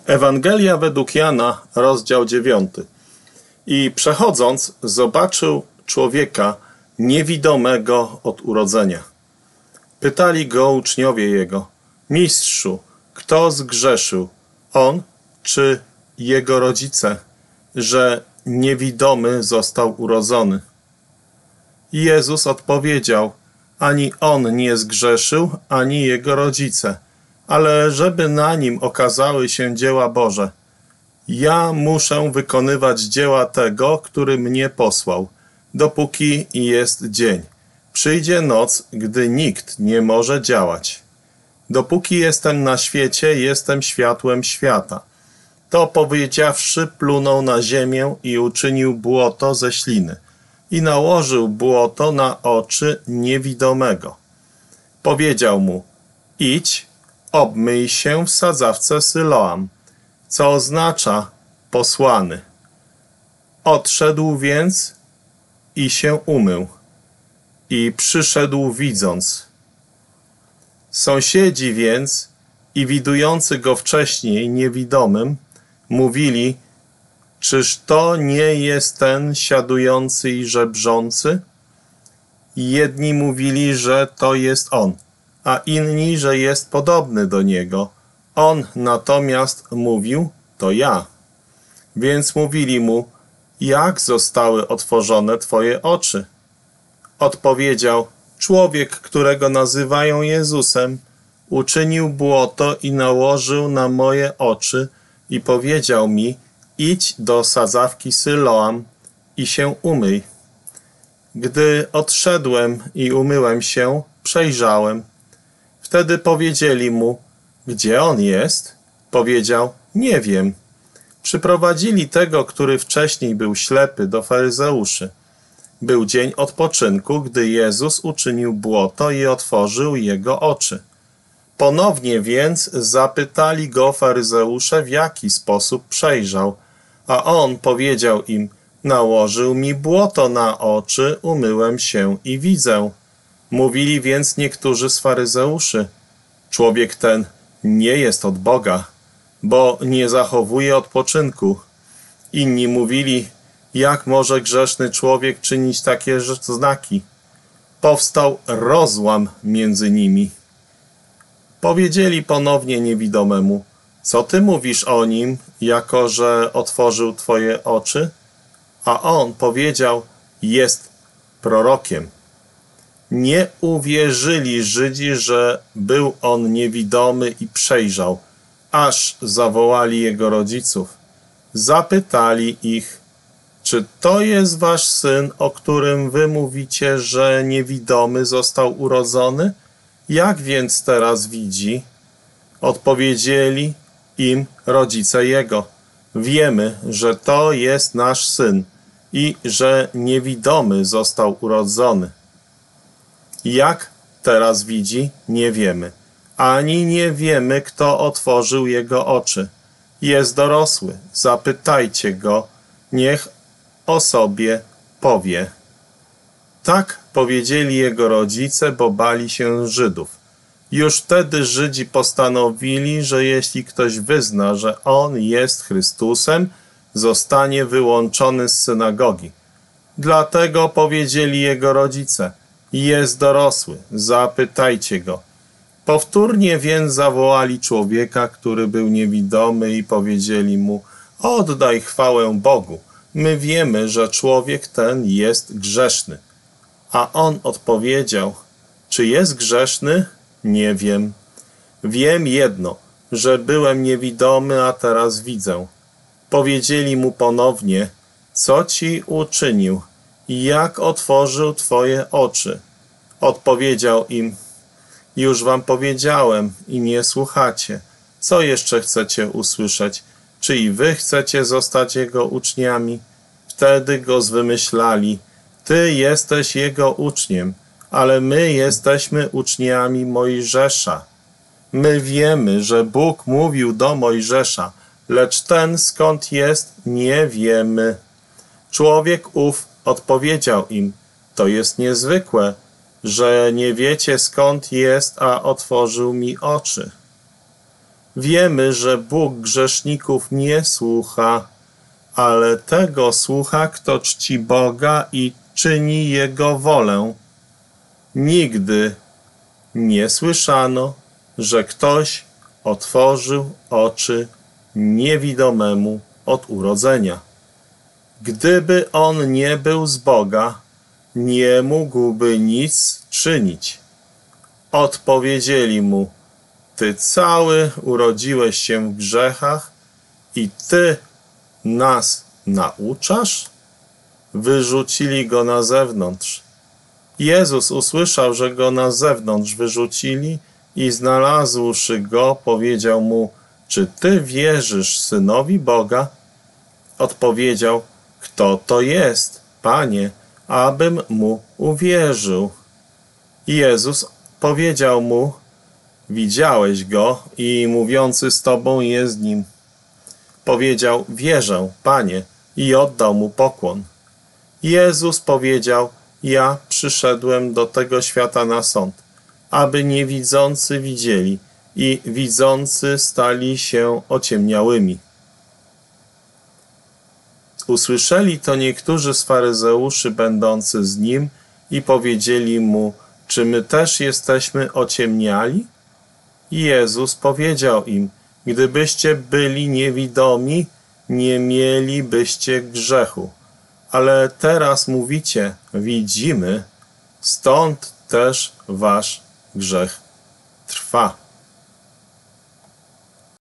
Ewangelia według Jana, rozdział 9. I przechodząc, zobaczył człowieka niewidomego od urodzenia. Pytali go uczniowie jego: Mistrzu, kto zgrzeszył, on czy jego rodzice, że niewidomy został urodzony? I Jezus odpowiedział: ani on nie zgrzeszył, ani jego rodzice, ale żeby na nim okazały się dzieła Boże. Ja muszę wykonywać dzieła tego, który mnie posłał, dopóki jest dzień. Przyjdzie noc, gdy nikt nie może działać. Dopóki jestem na świecie, jestem światłem świata. To powiedziawszy, plunął na ziemię i uczynił błoto ze śliny i nałożył błoto na oczy niewidomego. Powiedział mu: idź, obmyj się w sadzawce Syloam, co oznacza posłany. Odszedł więc i się umył i przyszedł widząc. Sąsiedzi więc i widujący go wcześniej niewidomym mówili: czyż to nie jest ten siadujący i żebrzący? Jedni mówili, że to jest on, a inni, że jest podobny do niego. On natomiast mówił: to ja. Więc mówili mu: jak zostały otworzone twoje oczy? Odpowiedział: człowiek, którego nazywają Jezusem, uczynił błoto i nałożył na moje oczy i powiedział mi: idź do sadzawki Syloam i się umyj. Gdy odszedłem i umyłem się, przejrzałem. Wtedy powiedzieli mu: gdzie on jest? Powiedział: nie wiem. Przyprowadzili tego, który wcześniej był ślepy, do faryzeuszy. Był dzień odpoczynku, gdy Jezus uczynił błoto i otworzył jego oczy. Ponownie więc zapytali go faryzeusze, w jaki sposób przejrzał, a on powiedział im: nałożył mi błoto na oczy, umyłem się i widzę. Mówili więc niektórzy z faryzeuszy: człowiek ten nie jest od Boga, bo nie zachowuje odpoczynku. Inni mówili: jak może grzeszny człowiek czynić takie znaki? Powstał rozłam między nimi. Powiedzieli ponownie niewidomemu: co ty mówisz o nim, jako że otworzył twoje oczy? A on powiedział: jest prorokiem. Nie uwierzyli Żydzi, że był on niewidomy i przejrzał, aż zawołali jego rodziców. Zapytali ich: czy to jest wasz syn, o którym wy mówicie, że niewidomy został urodzony? Jak więc teraz widzi? Odpowiedzieli im rodzice jego: wiemy, że to jest nasz syn i że niewidomy został urodzony. Jak teraz widzi, nie wiemy, ani nie wiemy, kto otworzył jego oczy. Jest dorosły, zapytajcie go, niech o sobie powie. Tak powiedzieli jego rodzice, bo bali się Żydów. Już wtedy Żydzi postanowili, że jeśli ktoś wyzna, że on jest Chrystusem, zostanie wyłączony z synagogi. Dlatego powiedzieli jego rodzice: jest dorosły, zapytajcie go. Powtórnie więc zawołali człowieka, który był niewidomy, i powiedzieli mu: oddaj chwałę Bogu. My wiemy, że człowiek ten jest grzeszny. A on odpowiedział: czy jest grzeszny? Nie wiem. Wiem jedno, że byłem niewidomy, a teraz widzę. Powiedzieli mu ponownie: co ci uczynił? Jak otworzył twoje oczy? Odpowiedział im: już wam powiedziałem i nie słuchacie. Co jeszcze chcecie usłyszeć? Czy i wy chcecie zostać jego uczniami? Wtedy go zwymyślali: ty jesteś jego uczniem, ale my jesteśmy uczniami Mojżesza. My wiemy, że Bóg mówił do Mojżesza, lecz ten skąd jest, nie wiemy. Człowiek ów odpowiedział im: to jest niezwykłe, że nie wiecie skąd jest, a otworzył mi oczy. Wiemy, że Bóg grzeszników nie słucha, ale tego słucha, kto czci Boga i czyni Jego wolę. Nigdy nie słyszano, że ktoś otworzył oczy niewidomemu od urodzenia. Gdyby on nie był z Boga, nie mógłby nic czynić. Odpowiedzieli mu: Ty cały urodziłeś się w grzechach i Ty nas nauczasz? Wyrzucili go na zewnątrz. Jezus usłyszał, że go na zewnątrz wyrzucili i znalazłszy go, powiedział mu: Czy Ty wierzysz Synowi Boga? Odpowiedział: Kto to jest, Panie, abym mu uwierzył? Jezus powiedział mu: Widziałeś go i mówiący z Tobą jest nim. Powiedział: Wierzę, Panie, i oddał mu pokłon. Jezus powiedział: Ja przyszedłem do tego świata na sąd, aby niewidzący widzieli i widzący stali się ociemniałymi. Usłyszeli to niektórzy z faryzeuszy będący z nim i powiedzieli mu: Czy my też jesteśmy ociemniali? Jezus powiedział im: Gdybyście byli niewidomi, nie mielibyście grzechu. Ale teraz mówicie: Widzimy, stąd też wasz grzech trwa.